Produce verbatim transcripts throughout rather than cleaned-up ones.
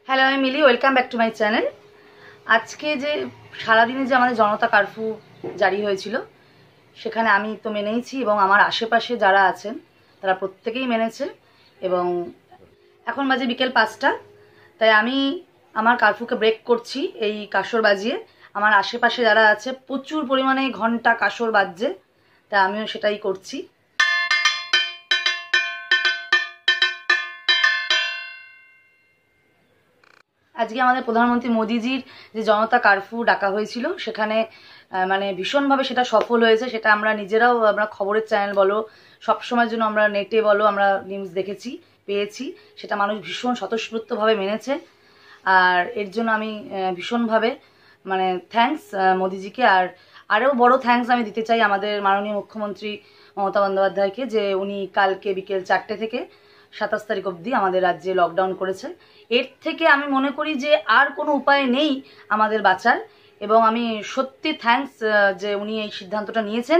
Hello, আমি Mili. Welcome back to my channel. আজকে যে সারাদিনে যে আমাদের জনতা কারফিউ জারি হয়েছিল, সেখানে আমি তো মেনেইছি এবং আমার আশেপাশে যারা আছেন তারা প্রত্যেকেই মেনেছে। এবং এখন বাজে বিকেল পাঁচটা, তাই আমি আমার কারফিউকে ব্রেক করছি এই কাসর বাজিয়ে। আমার আশেপাশে যারা আছে প্রচুর পরিমাণে ঘন্টা কাসর বাজছে, তাই আমিও সেটাই করছি। আজকে আমাদের প্রধানমন্ত্রী মোদিজির যে জনতা কারফিউ ডাকা হয়েছিল, সেখানে মানে ভীষণভাবে সেটা সফল হয়েছে। সেটা আমরা নিজেরাও, আমরা খবরের চ্যানেল বলো, সবসময়ের জন্য আমরা নেটে বলো, আমরা নিউজ দেখেছি, পেয়েছি। সেটা মানুষ ভীষণ স্বতঃস্ফূর্তভাবে মেনেছে। আর এর জন্য আমি ভীষণভাবে মানে থ্যাঙ্কস মোদিজিকে। আর আরও বড় থ্যাঙ্কস আমি দিতে চাই আমাদের মাননীয় মুখ্যমন্ত্রী মমতা বন্দ্যোপাধ্যায়কে, যে উনি কালকে বিকেল চারটে থেকে সাতাশ তারিখ অবধি আমাদের রাজ্যে লকডাউন করেছে। এর থেকে আমি মনে করি যে আর কোনো উপায় নেই আমাদের বাঁচার। এবং আমি সত্যি থ্যাঙ্কস যে উনি এই সিদ্ধান্তটা নিয়েছেন।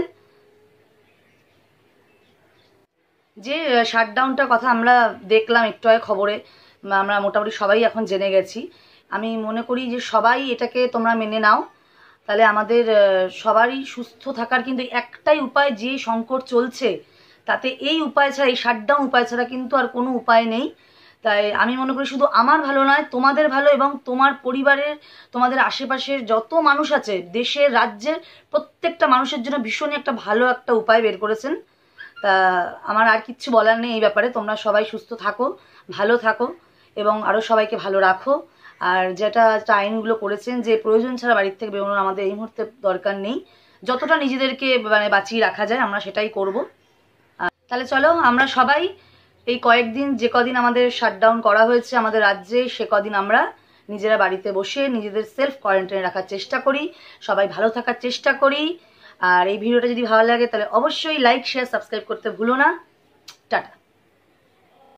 যে শাটডাউনটার কথা আমরা দেখলাম একটু আগে খবরে, আমরা মোটামুটি সবাই এখন জেনে গেছি। আমি মনে করি যে সবাই এটাকে তোমরা মেনে নাও, তাহলে আমাদের সবারই সুস্থ থাকার কিন্তু একটাই উপায়। যে সংকট চলছে তাতে এই উপায় ছাড়া, এই শাটডাউন উপায় ছাড়া কিন্তু আর কোনো উপায় নেই। তাই আমি মনে করি শুধু আমার ভালো নয়, তোমাদের ভালো এবং তোমার পরিবারের, তোমাদের আশেপাশের যত মানুষ আছে, দেশের রাজ্যের প্রত্যেকটা মানুষের জন্য ভীষণই একটা ভালো একটা উপায় বের করেছেন। তা আমার আর কিচ্ছু বলার নেই এই ব্যাপারে। তোমরা সবাই সুস্থ থাকো, ভালো থাকো এবং আরও সবাইকে ভালো রাখো। আর যেটা আইনগুলো করেছেন যে প্রয়োজন ছাড়া বাড়ির থেকে বেরোনোর আমাদের এই মুহূর্তে দরকার নেই, যতটা নিজেদেরকে মানে বাঁচিয়ে রাখা যায় আমরা সেটাই করব। তাহলে চলো আমরা সবাই এই কয়েকদিন, যে কদিন আমাদের শাটডাউন করা হয়েছে আমাদের রাজ্যে, সে কদিন আমরা নিজেরা বাড়িতে বসে নিজেদের সেলফ কোয়ারেন্টাইনে রাখার চেষ্টা করি, সবাই ভালো থাকার চেষ্টা করি। আর এই ভিডিওটা যদি ভালো লাগে তাহলে অবশ্যই লাইক, শেয়ার, সাবস্ক্রাইব করতে ভুলো না। টাটা।